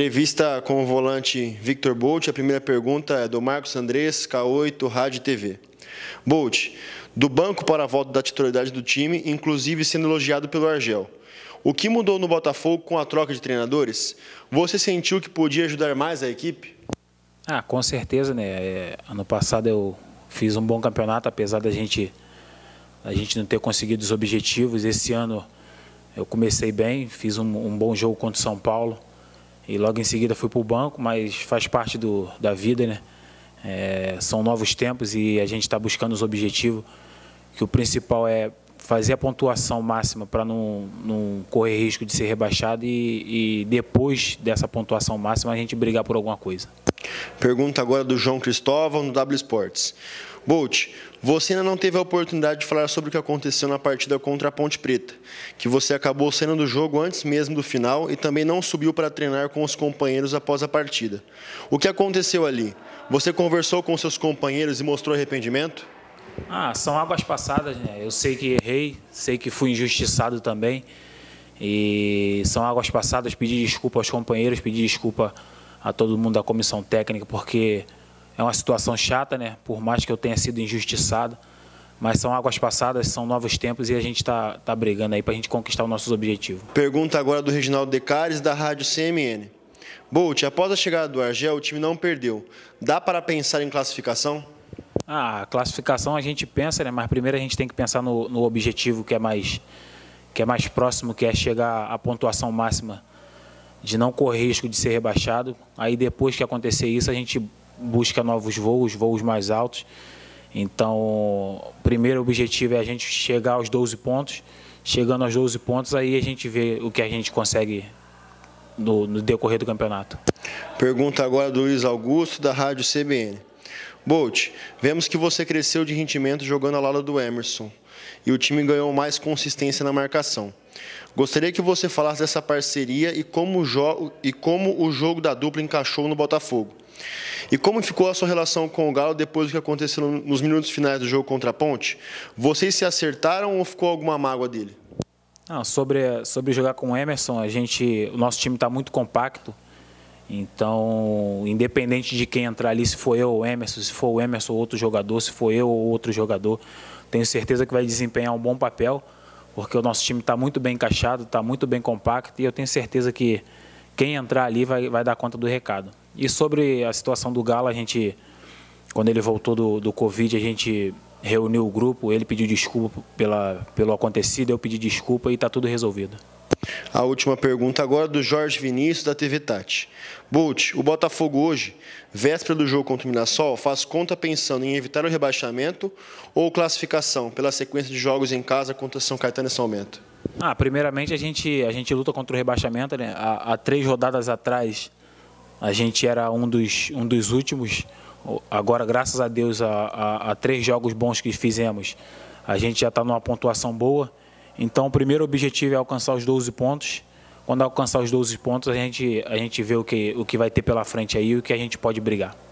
Entrevista com o volante Victor Bolt. A primeira pergunta é do Marcos Andrés, K8, Rádio e TV. Bolt, do banco para a volta da titularidade do time, inclusive sendo elogiado pelo Argel. O que mudou no Botafogo com a troca de treinadores? Você sentiu que podia ajudar mais a equipe? Com certeza, né? Ano passado eu fiz um bom campeonato, apesar da gente não ter conseguido os objetivos. Esse ano eu comecei bem, fiz um bom jogo contra o São Paulo e logo em seguida fui para o banco, mas faz parte da vida, né? São novos tempos e a gente está buscando os objetivos, que o principal é fazer a pontuação máxima para não correr risco de ser rebaixado e depois dessa pontuação máxima a gente brigar por alguma coisa. Pergunta agora do João Cristóvão, no W Sports. Bolt, você ainda não teve a oportunidade de falar sobre o que aconteceu na partida contra a Ponte Preta, que você acabou saindo do jogo antes mesmo do final e também não subiu para treinar com os companheiros após a partida. O que aconteceu ali? Você conversou com seus companheiros e mostrou arrependimento? São águas passadas, né? Eu sei que errei, sei que fui injustiçado também. E são águas passadas, pedi desculpa aos companheiros, pedi desculpa a todo mundo da comissão técnica, porque é uma situação chata, né? Por mais que eu tenha sido injustiçado. Mas são águas passadas, são novos tempos e a gente está brigando aí para a gente conquistar os nossos objetivos. Pergunta agora do Reginaldo Decares, da Rádio CMN. Bolt, após a chegada do Argel, o time não perdeu. Dá para pensar em classificação? A classificação a gente pensa, né? Mas primeiro a gente tem que pensar no objetivo que é mais próximo, que é chegar à pontuação máxima de não correr risco de ser rebaixado. Aí depois que acontecer isso, a gente busca novos voos mais altos. Então, o primeiro objetivo é a gente chegar aos 12 pontos. Chegando aos 12 pontos, aí a gente vê o que a gente consegue no decorrer do campeonato. Pergunta agora do Luiz Augusto, da Rádio CBN. Bolt, vemos que você cresceu de rendimento jogando ao lado do Emerson e o time ganhou mais consistência na marcação. Gostaria que você falasse dessa parceria e como o jogo da dupla encaixou no Botafogo. E como ficou a sua relação com o Galo depois do que aconteceu nos minutos finais do jogo contra a Ponte? Vocês se acertaram ou ficou alguma mágoa dele? Sobre jogar com o Emerson, o nosso time está muito compacto. Então, independente de quem entrar ali, se for eu ou o Emerson, se for o Emerson ou outro jogador, se for eu ou outro jogador, tenho certeza que vai desempenhar um bom papel, porque o nosso time está muito bem encaixado, está muito bem compacto e eu tenho certeza que quem entrar ali vai dar conta do recado. E sobre a situação do Galo, quando ele voltou do Covid, a gente reuniu o grupo, ele pediu desculpa pelo acontecido, eu pedi desculpa e está tudo resolvido. A última pergunta agora do Jorge Vinícius, da TV Tati. Bolt, o Botafogo hoje, véspera do jogo contra o Mirassol, faz conta pensando em evitar o rebaixamento ou classificação pela sequência de jogos em casa contra São Caetano e São Bento? Primeiramente, a gente luta contra o rebaixamento, né? Há 3 rodadas atrás, a gente era um dos últimos. Agora, graças a Deus, a 3 jogos bons que fizemos, a gente já está numa pontuação boa. Então, o primeiro objetivo é alcançar os 12 pontos. Quando alcançar os 12 pontos, a gente vê o que vai ter pela frente aí e o que a gente pode brigar.